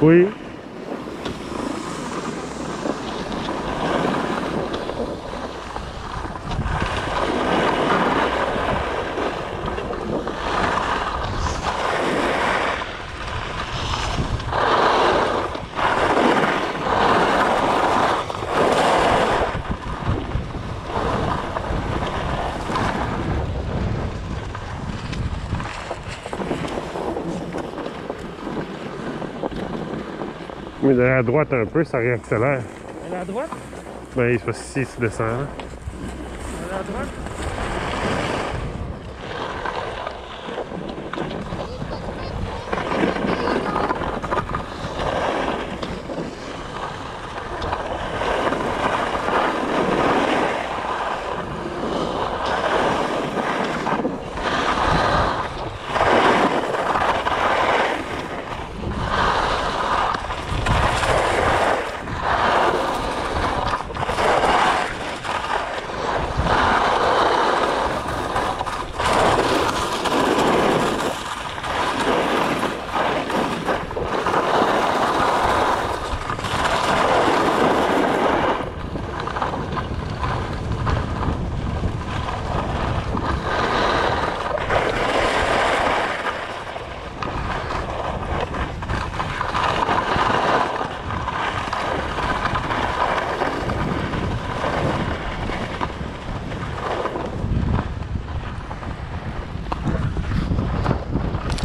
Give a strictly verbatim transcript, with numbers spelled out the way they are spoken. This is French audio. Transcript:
Oui. Mais d'aller à droite un peu, ça réaccélère. Elle est à droite? Ben, il se passe ici, il se descend. Elle est à droite?